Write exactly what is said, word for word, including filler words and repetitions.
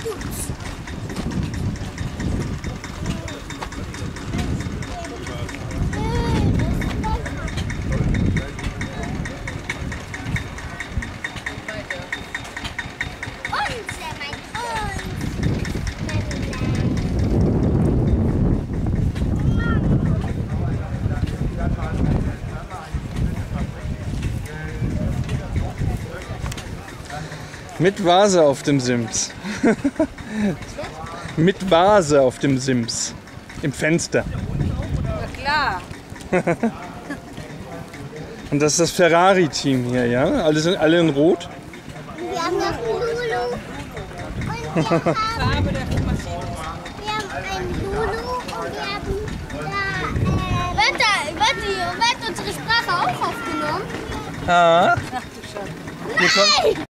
Mit Vase auf dem Sims. Mit Vase auf dem Sims. Im Fenster. Na klar. Und das ist das Ferrari-Team hier, ja? Alle sind alle in Rot. Wir haben noch einen Lulu. Und wir haben, Farbe der Maschine. wir haben einen Lulu und wir haben da. Äh, warte, warte, wird unsere Sprache auch aufgenommen? Ah. Ach du Scheiße. Nein!